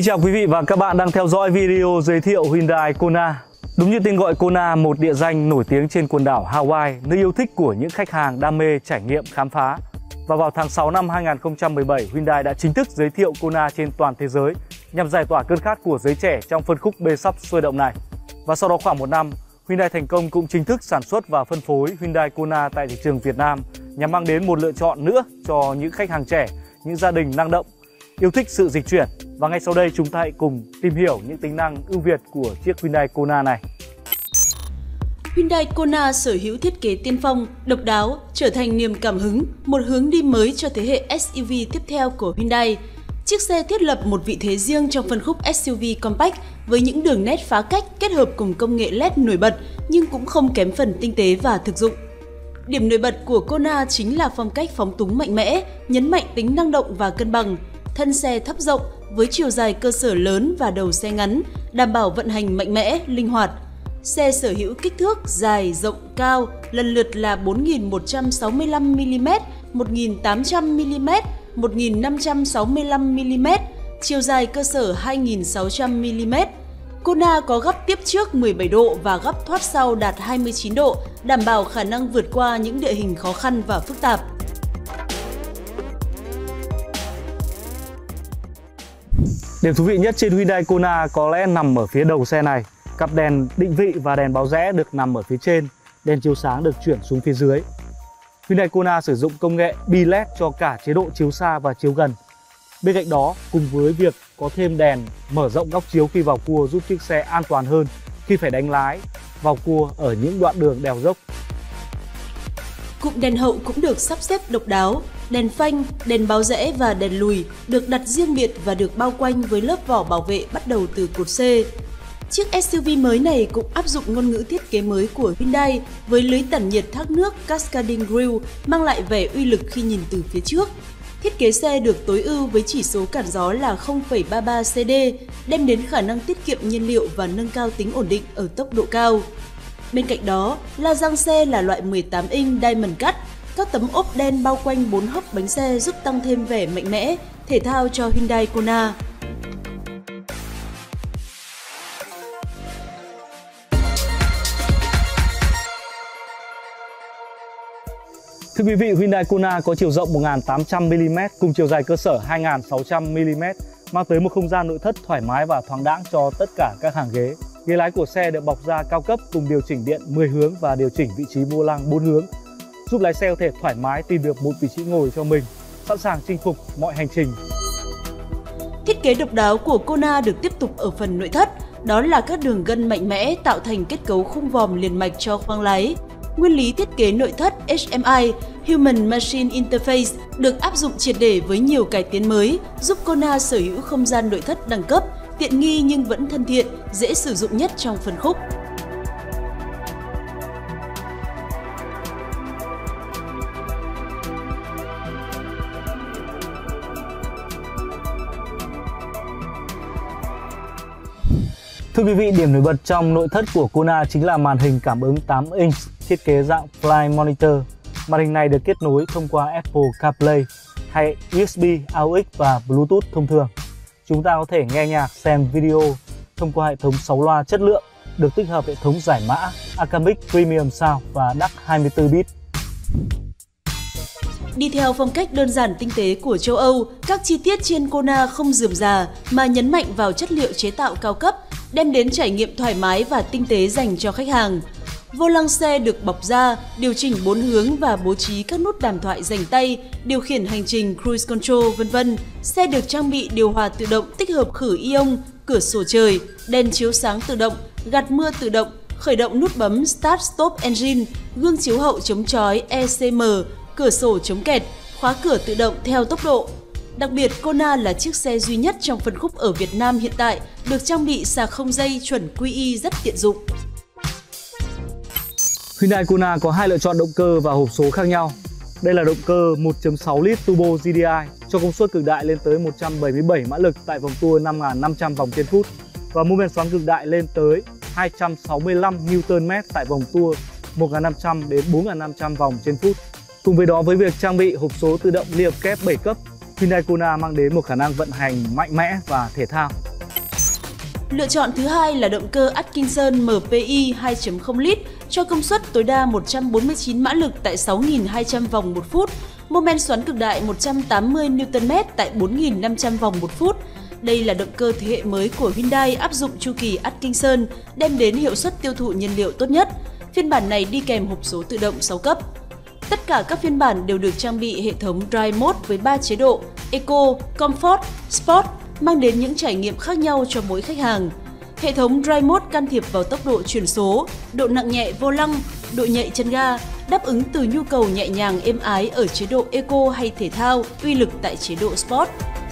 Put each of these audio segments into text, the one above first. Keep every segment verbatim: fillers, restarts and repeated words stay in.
chào quý vị và các bạn đang theo dõi video giới thiệu Hyundai Kona. Đúng như tên gọi Kona, một địa danh nổi tiếng trên quần đảo Hawaii, nơi yêu thích của những khách hàng đam mê trải nghiệm khám phá. Và vào tháng sáu năm hai nghìn không trăm mười bảy, Hyundai đã chính thức giới thiệu Kona trên toàn thế giới nhằm giải tỏa cơn khát của giới trẻ trong phân khúc bê sắp sôi động này. Và sau đó khoảng một năm, Hyundai thành công cũng chính thức sản xuất và phân phối Hyundai Kona tại thị trường Việt Nam nhằm mang đến một lựa chọn nữa cho những khách hàng trẻ, những gia đình năng động, yêu thích sự dịch chuyển. Và ngay sau đây chúng ta hãy cùng tìm hiểu những tính năng ưu việt của chiếc Hyundai Kona này. Hyundai Kona sở hữu thiết kế tiên phong, độc đáo, trở thành niềm cảm hứng, một hướng đi mới cho thế hệ ét u vê tiếp theo của Hyundai. Chiếc xe thiết lập một vị thế riêng trong phân khúc ét u vê compact với những đường nét phá cách kết hợp cùng công nghệ led nổi bật nhưng cũng không kém phần tinh tế và thực dụng. Điểm nổi bật của Kona chính là phong cách phóng túng mạnh mẽ, nhấn mạnh tính năng động và cân bằng. Thân xe thấp rộng với chiều dài cơ sở lớn và đầu xe ngắn, đảm bảo vận hành mạnh mẽ, linh hoạt. Xe sở hữu kích thước dài, rộng, cao lần lượt là bốn nghìn một trăm sáu mươi lăm mi li mét, một nghìn tám trăm mi li mét, một nghìn năm trăm sáu mươi lăm mi li mét, chiều dài cơ sở hai nghìn sáu trăm mi li mét. Kona có góc tiếp trước mười bảy độ và góc thoát sau đạt hai mươi chín độ, đảm bảo khả năng vượt qua những địa hình khó khăn và phức tạp. Điểm thú vị nhất trên Hyundai Kona có lẽ nằm ở phía đầu xe này. Cặp đèn định vị và đèn báo rẽ được nằm ở phía trên, đèn chiếu sáng được chuyển xuống phía dưới. Hyundai Kona sử dụng công nghệ bi led cho cả chế độ chiếu xa và chiếu gần. Bên cạnh đó, cùng với việc có thêm đèn mở rộng góc chiếu khi vào cua giúp chiếc xe an toàn hơn khi phải đánh lái vào cua ở những đoạn đường đèo dốc. Cụm đèn hậu cũng được sắp xếp độc đáo. Đèn phanh, đèn báo rẽ và đèn lùi được đặt riêng biệt và được bao quanh với lớp vỏ bảo vệ bắt đầu từ cột C. Chiếc ét u vê mới này cũng áp dụng ngôn ngữ thiết kế mới của Hyundai với lưới tản nhiệt thác nước Cascading Grille mang lại vẻ uy lực khi nhìn từ phía trước. Thiết kế xe được tối ưu với chỉ số cản gió là không phẩy ba mươi ba xê đê, đem đến khả năng tiết kiệm nhiên liệu và nâng cao tính ổn định ở tốc độ cao. Bên cạnh đó, la răng xe là loại mười tám inch Diamond Cut. Các tấm ốp đen bao quanh bốn hốc bánh xe giúp tăng thêm vẻ mạnh mẽ, thể thao cho Hyundai Kona. Thưa quý vị, Hyundai Kona có chiều rộng một nghìn tám trăm mi li mét cùng chiều dài cơ sở hai nghìn sáu trăm mi li mét, mang tới một không gian nội thất thoải mái và thoáng đãng cho tất cả các hàng ghế. Ghế lái của xe được bọc da cao cấp cùng điều chỉnh điện mười hướng và điều chỉnh vị trí vô lăng bốn hướng, giúp lái xe có thể thoải mái tìm được một vị trí ngồi cho mình, sẵn sàng chinh phục mọi hành trình. Thiết kế độc đáo của Kona được tiếp tục ở phần nội thất, đó là các đường gân mạnh mẽ tạo thành kết cấu khung vòm liền mạch cho khoang lái. Nguyên lý thiết kế nội thất hát em i Human Machine Interface được áp dụng triệt để với nhiều cải tiến mới, giúp Kona sở hữu không gian nội thất đẳng cấp, tiện nghi nhưng vẫn thân thiện, dễ sử dụng nhất trong phân khúc. Thưa quý vị, điểm nổi bật trong nội thất của Kona chính là màn hình cảm ứng tám inch thiết kế dạng Fly Monitor. Màn hình này được kết nối thông qua Apple CarPlay hay u ét bê, a u ích và Bluetooth thông thường. Chúng ta có thể nghe nhạc, xem video thông qua hệ thống sáu loa chất lượng, được tích hợp hệ thống giải mã Acamic Premium Sound và đê a xê hai mươi tư bit. Đi theo phong cách đơn giản tinh tế của châu Âu, các chi tiết trên Kona không rườm rà mà nhấn mạnh vào chất liệu chế tạo cao cấp, đem đến trải nghiệm thoải mái và tinh tế dành cho khách hàng. Vô lăng xe được bọc da, điều chỉnh bốn hướng và bố trí các nút đàm thoại dành tay, điều khiển hành trình cruise control, vân vân. Xe được trang bị điều hòa tự động tích hợp khử ion, cửa sổ trời, đèn chiếu sáng tự động, gạt mưa tự động, khởi động nút bấm Start Stop Engine, gương chiếu hậu chống chói e xê em, cửa sổ chống kẹt, khóa cửa tự động theo tốc độ. Đặc biệt, Kona là chiếc xe duy nhất trong phân khúc ở Việt Nam hiện tại được trang bị sạc không dây chuẩn quy i rất tiện dụng. Hyundai Kona có hai lựa chọn động cơ và hộp số khác nhau. Đây là động cơ một phẩy sáu lít turbo giê đê i cho công suất cực đại lên tới một trăm bảy mươi bảy mã lực tại vòng tua năm nghìn năm trăm vòng trên phút và mô men xoắn cực đại lên tới hai trăm sáu mươi lăm Newton mét tại vòng tua một nghìn năm trăm đến bốn nghìn năm trăm vòng trên phút. Cùng với đó, với việc trang bị hộp số tự động liệp kép bảy cấp, Hyundai Kona mang đến một khả năng vận hành mạnh mẽ và thể thao. Lựa chọn thứ hai là động cơ Atkinson M P I hai chấm không lít cho công suất tối đa một trăm bốn mươi chín mã lực tại sáu nghìn hai trăm vòng một phút, mô men xoắn cực đại một trăm tám mươi Newton mét tại bốn nghìn năm trăm vòng một phút. Đây là động cơ thế hệ mới của Hyundai áp dụng chu kỳ Atkinson, đem đến hiệu suất tiêu thụ nhiên liệu tốt nhất. Phiên bản này đi kèm hộp số tự động sáu cấp. Tất cả các phiên bản đều được trang bị hệ thống Drive Mode với ba chế độ Eco, Comfort, Sport, mang đến những trải nghiệm khác nhau cho mỗi khách hàng. Hệ thống Drive Mode can thiệp vào tốc độ chuyển số, độ nặng nhẹ vô lăng, độ nhạy chân ga, đáp ứng từ nhu cầu nhẹ nhàng êm ái ở chế độ Eco hay thể thao, uy lực tại chế độ Sport.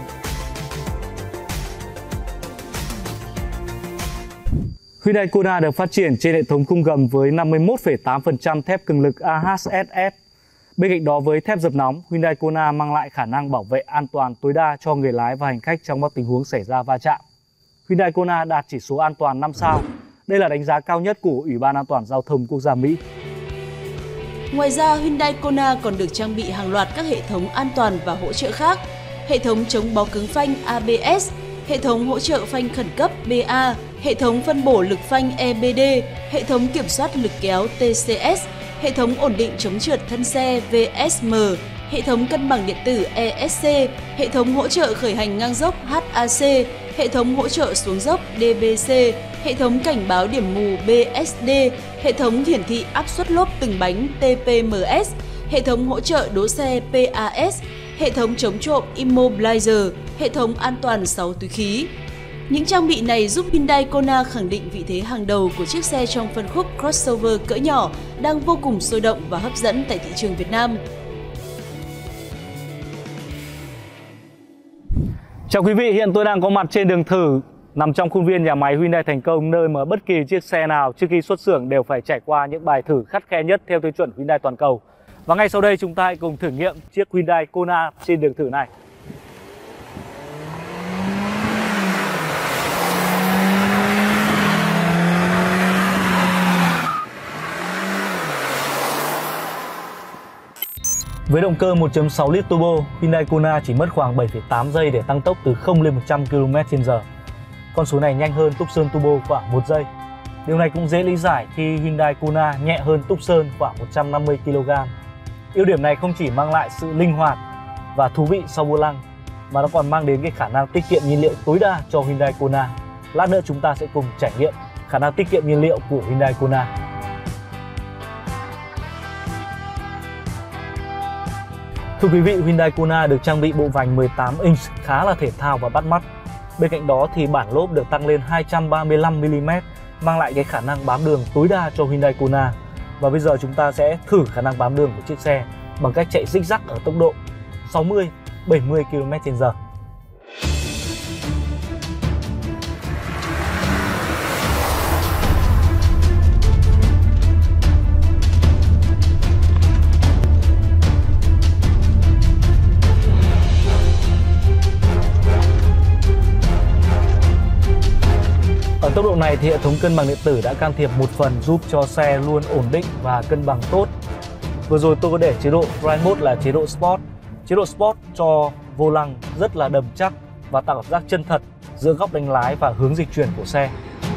Hyundai Kona được phát triển trên hệ thống khung gầm với năm mươi mốt phẩy tám phần trăm thép cường lực A H S S. Bên cạnh đó, với thép dập nóng, Hyundai Kona mang lại khả năng bảo vệ an toàn tối đa cho người lái và hành khách trong các tình huống xảy ra va chạm. Hyundai Kona đạt chỉ số an toàn năm sao. Đây là đánh giá cao nhất của Ủy ban An toàn Giao thông Quốc gia Mỹ. Ngoài ra, Hyundai Kona còn được trang bị hàng loạt các hệ thống an toàn và hỗ trợ khác. Hệ thống chống bó cứng phanh A B S, hệ thống hỗ trợ phanh khẩn cấp B A, hệ thống phân bổ lực phanh E B D, hệ thống kiểm soát lực kéo T C S, hệ thống ổn định chống trượt thân xe V S M, hệ thống cân bằng điện tử E S C, hệ thống hỗ trợ khởi hành ngang dốc H A C, hệ thống hỗ trợ xuống dốc D B C, hệ thống cảnh báo điểm mù B S D, hệ thống hiển thị áp suất lốp từng bánh T P M S, hệ thống hỗ trợ đỗ xe P A S, hệ thống chống trộm Immobilizer, hệ thống an toàn sáu túi khí. Những trang bị này giúp Hyundai Kona khẳng định vị thế hàng đầu của chiếc xe trong phân khúc crossover cỡ nhỏ đang vô cùng sôi động và hấp dẫn tại thị trường Việt Nam. Chào quý vị, hiện tôi đang có mặt trên đường thử nằm trong khuôn viên nhà máy Hyundai Thành Công, nơi mà bất kỳ chiếc xe nào trước khi xuất xưởng đều phải trải qua những bài thử khắt khe nhất theo tiêu chuẩn Hyundai toàn cầu. Và ngay sau đây chúng ta hãy cùng thử nghiệm chiếc Hyundai Kona trên đường thử này. Với động cơ một chấm sáu lít turbo, Hyundai Kona chỉ mất khoảng bảy phẩy tám giây để tăng tốc từ không lên một trăm ki lô mét trên giờ. Con số này nhanh hơn Tucson Turbo khoảng một giây. Điều này cũng dễ lý giải khi Hyundai Kona nhẹ hơn Tucson khoảng một trăm năm mươi ki lô gam. Ưu điểm này không chỉ mang lại sự linh hoạt và thú vị sau vô lăng, mà nó còn mang đến cái khả năng tiết kiệm nhiên liệu tối đa cho Hyundai Kona. Lát nữa chúng ta sẽ cùng trải nghiệm khả năng tiết kiệm nhiên liệu của Hyundai Kona. Thưa quý vị, Hyundai Kona được trang bị bộ vành mười tám inch khá là thể thao và bắt mắt. Bên cạnh đó thì bản lốp được tăng lên hai trăm ba mươi lăm mi li mét, mang lại cái khả năng bám đường tối đa cho Hyundai Kona. Và bây giờ chúng ta sẽ thử khả năng bám đường của chiếc xe bằng cách chạy zig zag ở tốc độ sáu mươi đến bảy mươi ki lô mét trên giờ. Ở tốc độ này thì hệ thống cân bằng điện tử đã can thiệp một phần giúp cho xe luôn ổn định và cân bằng tốt. Vừa rồi tôi có để chế độ Drive Mode là chế độ Sport. Chế độ Sport cho vô lăng rất là đầm chắc và tạo cảm giác chân thật giữa góc đánh lái và hướng dịch chuyển của xe.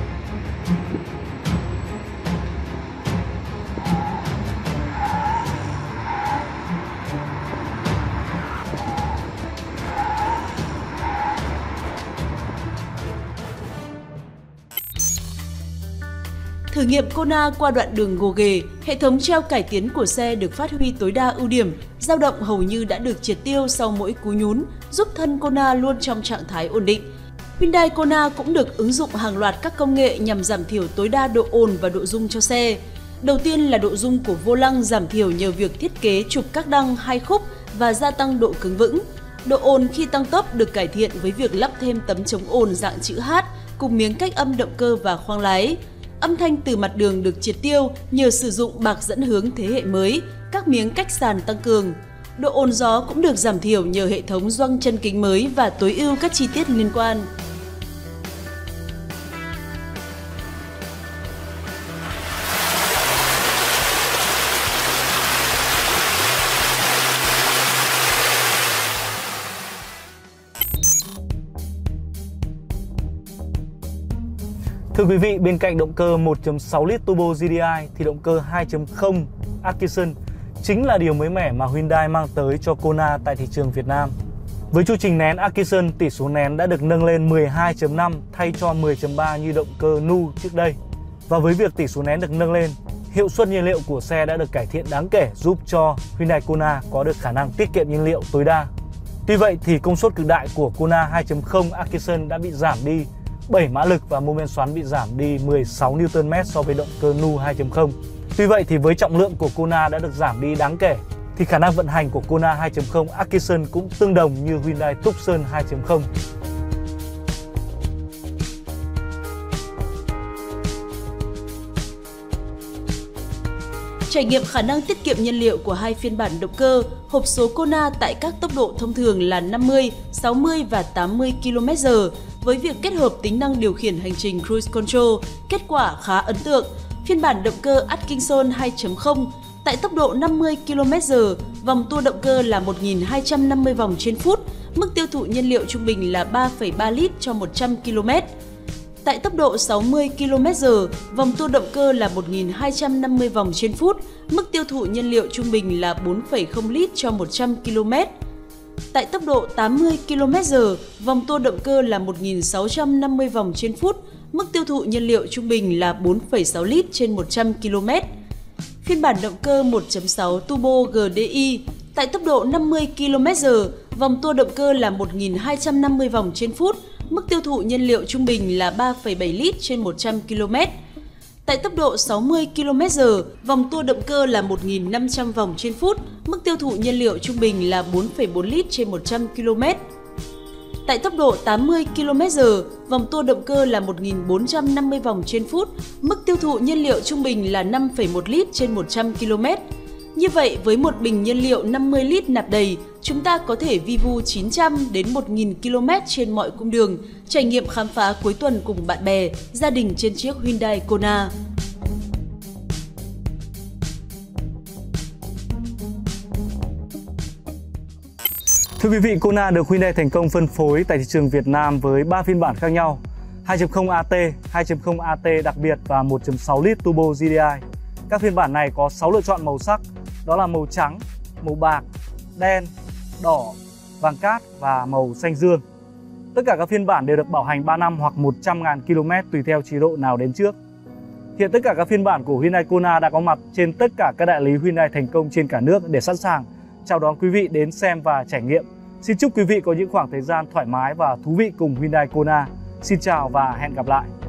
Thử nghiệm Kona qua đoạn đường gồ ghề, hệ thống treo cải tiến của xe được phát huy tối đa ưu điểm, dao động hầu như đã được triệt tiêu sau mỗi cú nhún, giúp thân Kona luôn trong trạng thái ổn định. Hyundai Kona cũng được ứng dụng hàng loạt các công nghệ nhằm giảm thiểu tối đa độ ồn và độ rung cho xe. Đầu tiên là độ rung của vô lăng giảm thiểu nhờ việc thiết kế trục các đăng hai khúc và gia tăng độ cứng vững. Độ ồn khi tăng tốc được cải thiện với việc lắp thêm tấm chống ồn dạng chữ H cùng miếng cách âm động cơ và khoang lái. Âm thanh từ mặt đường được triệt tiêu nhờ sử dụng bạc dẫn hướng thế hệ mới, các miếng cách sàn tăng cường. Độ ồn gió cũng được giảm thiểu nhờ hệ thống gioăng chân kính mới và tối ưu các chi tiết liên quan. Thưa quý vị, bên cạnh động cơ một chấm sáu lít turbo giê đê i thì động cơ hai chấm không Atkinson chính là điều mới mẻ mà Hyundai mang tới cho Kona tại thị trường Việt Nam. Với chu trình nén Atkinson, tỷ số nén đã được nâng lên mười hai chấm năm thay cho mười chấm ba như động cơ Nu trước đây. Và với việc tỷ số nén được nâng lên, hiệu suất nhiên liệu của xe đã được cải thiện đáng kể, giúp cho Hyundai Kona có được khả năng tiết kiệm nhiên liệu tối đa. Tuy vậy thì công suất cực đại của Kona hai chấm không Atkinson đã bị giảm đi bảy mã lực và mô men xoắn bị giảm đi mười sáu Newton mét so với động cơ Nu hai chấm không. Tuy vậy thì với trọng lượng của Kona đã được giảm đi đáng kể thì khả năng vận hành của Kona hai chấm không Atkinson cũng tương đồng như Hyundai Tucson hai chấm không. Trải nghiệm khả năng tiết kiệm nhiên liệu của hai phiên bản động cơ, hộp số Kona tại các tốc độ thông thường là năm mươi, sáu mươi và tám mươi ki lô mét trên giờ. Với việc kết hợp tính năng điều khiển hành trình Cruise Control, kết quả khá ấn tượng. Phiên bản động cơ Atkinson hai chấm không tại tốc độ năm mươi ki lô mét trên giờ, vòng tua động cơ là một nghìn hai trăm năm mươi vòng trên phút, mức tiêu thụ nhiên liệu trung bình là ba phẩy ba lít cho một trăm ki lô mét. Tại tốc độ sáu mươi ki lô mét trên giờ, vòng tua động cơ là một nghìn hai trăm năm mươi vòng trên phút, mức tiêu thụ nhiên liệu trung bình là bốn phẩy không lít cho một trăm ki lô mét. Tại tốc độ tám mươi ki lô mét trên giờ, vòng tua động cơ là một nghìn sáu trăm năm mươi vòng trên phút, mức tiêu thụ nhiên liệu trung bình là bốn phẩy sáu lít trên một trăm ki lô mét. Phiên bản động cơ một chấm sáu Turbo giê đê i tại tốc độ năm mươi ki lô mét trên giờ, vòng tua động cơ là một nghìn hai trăm năm mươi vòng trên phút, mức tiêu thụ nhiên liệu trung bình là ba phẩy bảy lít trên một trăm ki lô mét. Tại tốc độ sáu mươi ki lô mét trên giờ, vòng tua động cơ là một nghìn năm trăm vòng trên phút, mức tiêu thụ nhiên liệu trung bình là bốn phẩy bốn lít trên một trăm ki lô mét. Tại tốc độ tám mươi ki lô mét trên giờ, vòng tua động cơ là một nghìn bốn trăm năm mươi vòng trên phút, mức tiêu thụ nhiên liệu trung bình là năm phẩy một lít trên một trăm ki lô mét. Như vậy, với một bình nhiên liệu năm mươi lít nạp đầy, chúng ta có thể vi vu chín trăm đến một nghìn ki lô mét trên mọi cung đường, trải nghiệm khám phá cuối tuần cùng bạn bè, gia đình trên chiếc Hyundai Kona. Thưa quý vị, Kona được Hyundai thành công phân phối tại thị trường Việt Nam với ba phiên bản khác nhau: hai chấm không a tê, hai chấm không a tê đặc biệt và một chấm sáu lít Turbo giê đê i. Các phiên bản này có sáu lựa chọn màu sắc, đó là màu trắng, màu bạc, đen, đỏ, vàng cát và màu xanh dương. Tất cả các phiên bản đều được bảo hành ba năm hoặc một trăm nghìn ki lô mét tùy theo chế độ nào đến trước. Hiện tất cả các phiên bản của Hyundai Kona đã có mặt trên tất cả các đại lý Hyundai thành công trên cả nước để sẵn sàng chào đón quý vị đến xem và trải nghiệm. Xin chúc quý vị có những khoảng thời gian thoải mái và thú vị cùng Hyundai Kona. Xin chào và hẹn gặp lại!